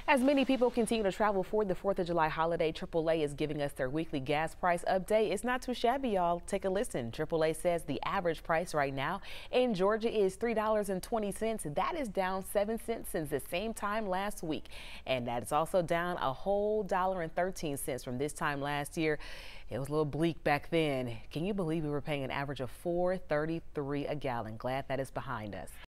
As many people continue to travel for the 4th of July holiday, AAA is giving us their weekly gas price update. It's not too shabby, y'all. Take a listen. AAA says the average price right now in Georgia is $3.20. That is down 7 cents since the same time last week. And that is also down a whole $1.13 from this time last year. It was a little bleak back then. Can you believe we were paying an average of $4.33 a gallon? Glad that is behind us.